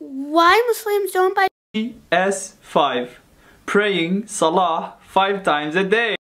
Why Muslims don't buy PS5. Praying Salah 5 times a day.